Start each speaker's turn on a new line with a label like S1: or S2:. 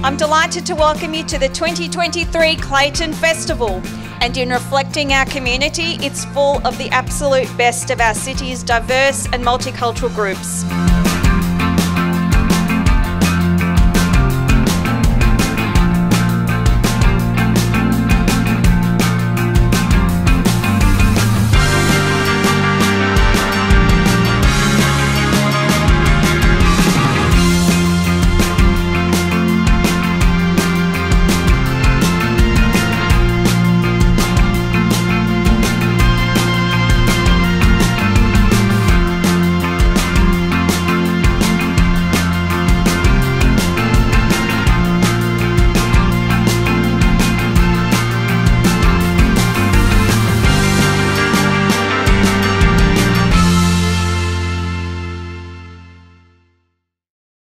S1: I'm delighted to welcome you to the 2023 Clayton Festival. And in reflecting our community, it's full of the absolute best of our city's diverse and multicultural groups.